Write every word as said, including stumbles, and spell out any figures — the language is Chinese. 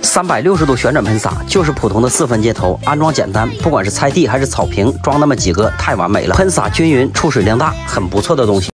三百六十度旋转喷洒就是普通的四分接头，安装简单，不管是菜地还是草坪，装那么几个太完美了。喷洒均匀，出水量大，很不错的东西。